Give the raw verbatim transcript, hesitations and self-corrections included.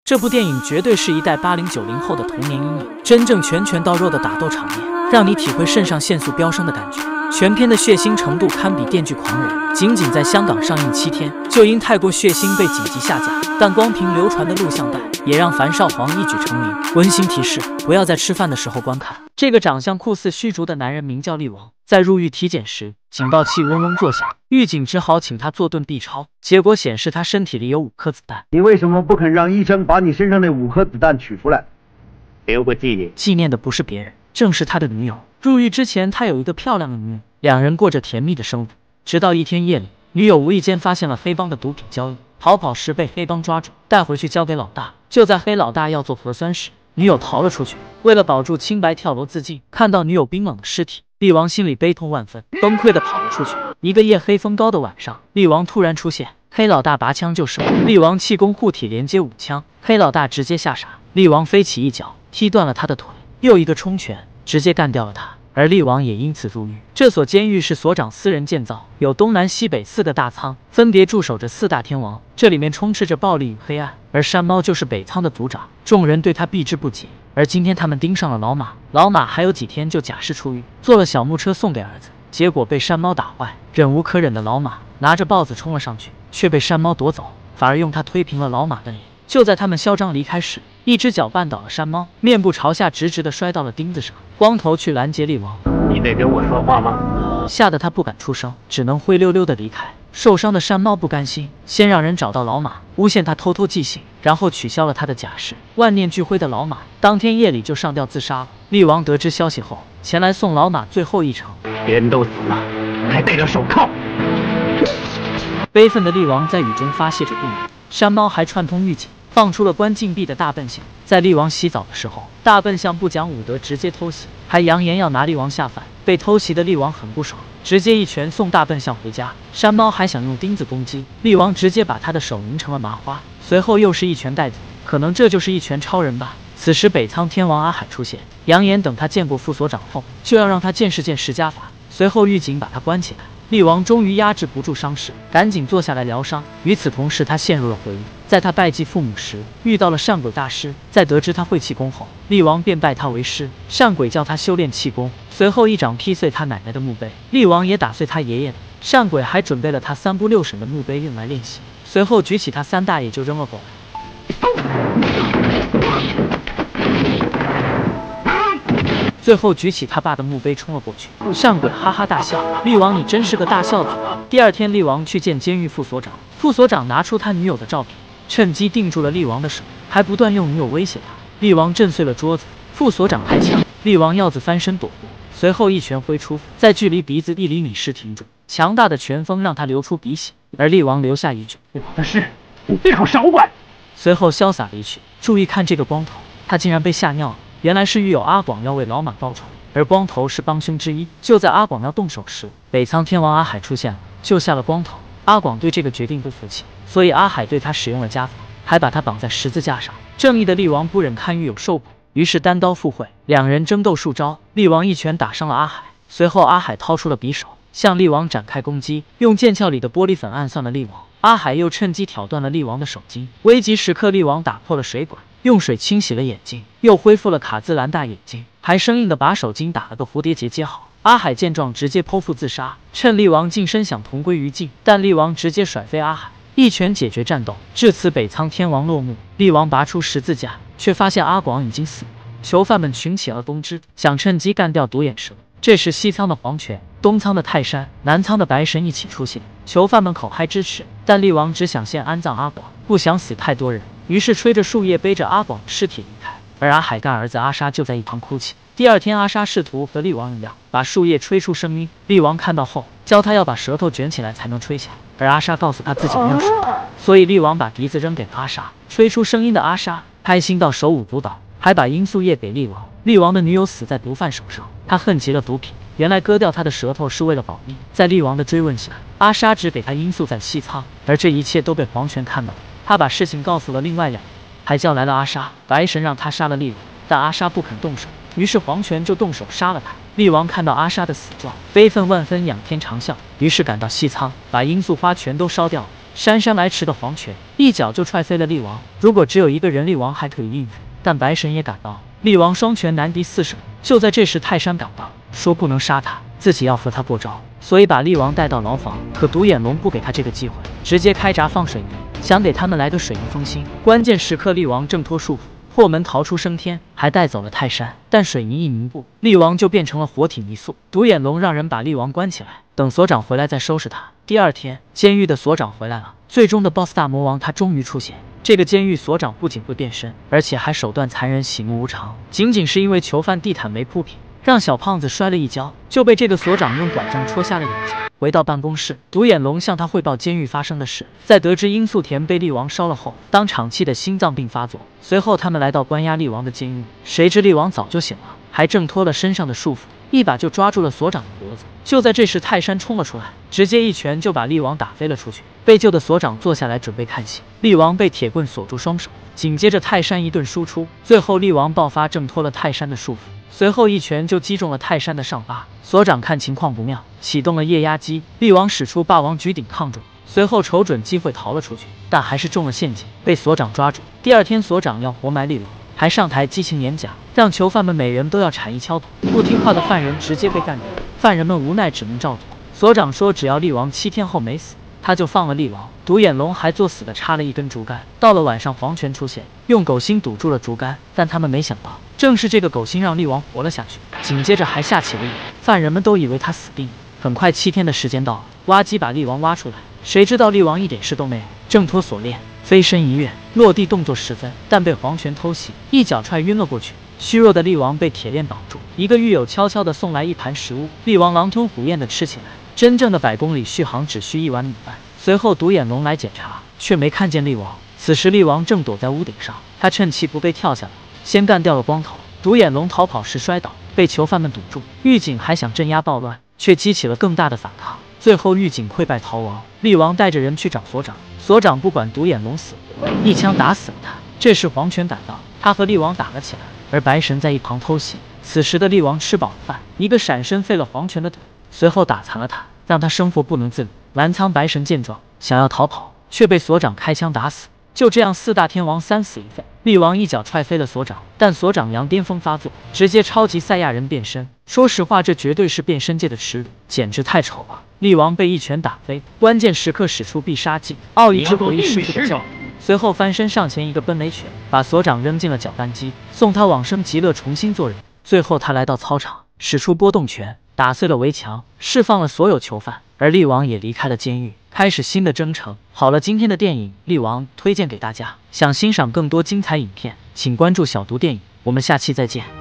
这部电影绝对是一代八零九零后的童年阴影，真正拳拳到肉的打斗场面，让你体会肾上腺素飙升的感觉。全片的血腥程度堪比《电锯狂人》，仅仅在香港上映七天，就因太过血腥被紧急下架。但光凭流传的录像带，也让樊少皇一举成名。温馨提示：不要在吃饭的时候观看。这个长相酷似虚竹的男人名叫厉王，在入狱体检时，警报器嗡嗡作响，狱警只好请他做顿 B 超，结果显示他身体里有五颗子弹。 你为什么不肯让医生把你身上那五颗子弹取出来，留个纪念？ 纪念的不是别人，正是他的女友。入狱之前，他有一个漂亮的女友，两人过着甜蜜的生活。直到一天夜里，女友无意间发现了黑帮的毒品交易，逃跑时被黑帮抓住，带回去交给老大。就在黑老大要做核酸时，女友逃了出去，为了保住清白跳楼自尽。看到女友冰冷的尸体，厉王心里悲痛万分，崩溃的跑了出去。一个夜黑风高的晚上，厉王突然出现，黑老大拔枪就射，厉王气功护体连接五枪，黑老大直接吓傻，厉王飞起一脚踢断了他的腿，又一个冲拳直接干掉了他。而厉王也因此入狱。这所监狱是所长私人建造，有东南西北四个大仓，分别驻守着四大天王。这里面充斥着暴力与黑暗，而山猫就是北仓的族长，众人对他避之不及。而今天他们盯上了老马，老马还有几天就假释出狱，做了小木车送给儿子，结果被山猫打坏。忍无可忍的老马拿着豹子冲了上去，却被山猫夺走，反而用它推平了老马的脸。就在他们嚣张离开时，一只脚绊倒了山猫，面部朝下直直的摔到了钉子上。光头去拦截厉王， 你在跟我说话吗？ 吓得他不敢出声，只能灰溜溜的离开。受伤的山猫不甘心，先让人找到老马，诬陷他偷偷寄信，然后取消了他的假释。万念俱灰的老马当天夜里就上吊自杀了。厉王得知消息后，前来送老马最后一程。 别人都死了，还戴着手铐。 悲愤的厉王在雨中发泄着怒火，山猫还串通狱警，放出了关禁闭的大笨象。在厉王洗澡的时候，大笨象不讲武德，直接偷袭，还扬言要拿厉王下饭。被偷袭的厉王很不爽，直接一拳送大笨象回家。山猫还想用钉子攻击厉王，直接把他的手拧成了麻花，随后又是一拳带走。可能这就是一拳超人吧。此时北仓天王阿海出现，扬言等他见过副所长后，就要让他见识见识家法。随后狱警把他关起来。厉王终于压制不住伤势，赶紧坐下来疗伤。与此同时，他陷入了回忆。在他拜祭父母时，遇到了善鬼大师。在得知他会气功后，厉王便拜他为师。善鬼教他修炼气功，随后一掌劈碎他奶奶的墓碑，厉王也打碎他爷爷的。善鬼还准备了他三不六省的墓碑用来练习，随后举起他三大爷就扔了过来。最后举起他爸的墓碑冲了过去，善鬼哈哈大笑：“厉王，你真是个大孝子。”第二天，厉王去见监狱副所长，副所长拿出他女友的照片，趁机定住了厉王的手，还不断用女友威胁他。厉王震碎了桌子，副所长开枪，厉王鹞子翻身躲过，随后一拳挥出，在距离鼻子一厘米时停住，强大的拳风让他流出鼻血，而厉王留下一句：“我的事你最好少管。”随后潇洒离去。注意看这个光头，他竟然被吓尿了。原来是狱友阿广要为老马报仇，而光头是帮凶之一。就在阿广要动手时，北仓天王阿海出现了，救下了光头。阿广对这个决定不服气，所以阿海对他使用了家法，还把他绑在十字架上。正义的厉王不忍看狱友受苦，于是单刀赴会，两人争斗数招，厉王一拳打伤了阿海。随后阿海掏出了匕首，向厉王展开攻击，用剑鞘里的玻璃粉暗算了厉王。阿海又趁机挑断了厉王的手筋。危急时刻，厉王打破了水管，用水清洗了眼睛，又恢复了卡姿兰大眼睛，还生硬的把手筋打了个蝴蝶结接好。阿海见状直接剖腹自杀，趁厉王近身想同归于尽，但厉王直接甩飞阿海，一拳解决战斗。至此北仓天王落幕。厉王拔出十字架，却发现阿广已经死了。囚犯们群起而攻之，想趁机干掉独眼蛇。这时西仓的黄泉、东仓的泰山、南仓的白神一起出现，囚犯们口嗨支持，但厉王只想先安葬阿广，不想死太多人，于是吹着树叶背着阿广的尸体离开。而阿海干儿子阿沙就在一旁哭泣。第二天，阿沙试图和厉王一样，把树叶吹出声音。厉王看到后，教他要把舌头卷起来才能吹起来，而阿沙告诉他自己没有舌头，所以厉王把笛子扔给了阿沙。吹出声音的阿沙开心到手舞足蹈，还把罂粟叶给厉王。厉王的女友死在毒贩手上，他恨极了毒品，原来割掉他的舌头是为了保密。在厉王的追问下，阿沙只给他罂粟在西仓，而这一切都被黄泉看到了。他把事情告诉了另外两人，还叫来了阿沙。白神让他杀了厉王，但阿沙不肯动手，于是黄泉就动手杀了他。厉王看到阿沙的死状，悲愤万分，仰天长啸，于是赶到西仓，把罂粟花全都烧掉了。 姗姗来迟的黄泉一脚就踹飞了厉王。如果只有一个人，厉王还可以应付，但白神也赶到，厉王双拳难敌四手。就在这时，泰山赶到，说不能杀他，自己要和他过招，所以把厉王带到牢房。可独眼龙不给他这个机会，直接开闸放水泥，想给他们来个水泥封心。关键时刻，厉王挣脱束缚，破门逃出升天，还带走了泰山。但水泥一凝固，厉王就变成了活体泥塑。独眼龙让人把厉王关起来，等所长回来再收拾他。第二天，监狱的所长回来了，最终的 boss 大魔王他终于出现。这个监狱所长不仅会变身，而且还手段残忍，喜怒无常。仅仅是因为囚犯地毯没铺平，让小胖子摔了一跤，就被这个所长用拐杖戳瞎了眼睛。回到办公室，独眼龙向他汇报监狱发生的事。在得知罂粟田被厉王烧了后，当场气得心脏病发作。随后他们来到关押厉王的监狱，谁知厉王早就醒了，还挣脱了身上的束缚，一把就抓住了所长的脖子。就在这时，泰山冲了出来，直接一拳就把厉王打飞了出去。被救的所长坐下来准备看戏，厉王被铁棍锁住双手，紧接着泰山一顿输出，最后厉王爆发挣脱了泰山的束缚，随后一拳就击中了泰山的上巴。所长看情况不妙，启动了液压机，厉王使出霸王举顶抗住，随后瞅准机会逃了出去，但还是中了陷阱，被所长抓住。第二天，所长要活埋厉王，还上台激情演讲，让囚犯们每人都要铲一锹土，不听话的犯人直接被干掉。犯人们无奈只能照做。所长说，只要厉王七天后没死，他就放了厉王。独眼龙还作死的插了一根竹竿。到了晚上，黄泉出现，用狗心堵住了竹竿，但他们没想到，正是这个狗心让厉王活了下去。紧接着还下起了雨，犯人们都以为他死定了。很快，七天的时间到了，挖机把厉王挖出来，谁知道厉王一点事都没有，挣脱锁链，飞身一跃，落地动作十分，但被黄泉偷袭，一脚踹晕了过去。虚弱的厉王被铁链绑住，一个狱友悄悄地送来一盘食物，厉王狼吞虎咽地吃起来。真正的百公里续航只需一碗米饭。随后独眼龙来检查，却没看见厉王。此时厉王正躲在屋顶上，他趁其不备跳下来，先干掉了光头。独眼龙逃跑时摔倒，被囚犯们堵住。狱警还想镇压暴乱，却激起了更大的反抗。最后狱警溃败逃亡，厉王带着人去找所长，所长不管独眼龙死活，一枪打死了他。这时黄泉赶到，他和厉王打了起来，而白神在一旁偷袭。此时的厉王吃饱了饭，一个闪身废了黄泉的腿，随后打残了他，让他生活不能自理。澜沧白神见状，想要逃跑，却被所长开枪打死。就这样，四大天王三死一废。厉王一脚踹飞了所长，但所长羊癫疯发作，直接超级赛亚人变身。说实话，这绝对是变身界的耻辱，简直太丑了。厉王被一拳打飞，关键时刻使出必杀技奥义之回忆师傅的教，随后翻身上前一个奔雷拳，把所长扔进了搅拌机，送他往生极乐，重新做人。最后他来到操场，使出波动拳，打碎了围墙，释放了所有囚犯，而厉王也离开了监狱，开始新的征程。好了，今天的电影《厉王》推荐给大家，想欣赏更多精彩影片，请关注小读电影，我们下期再见。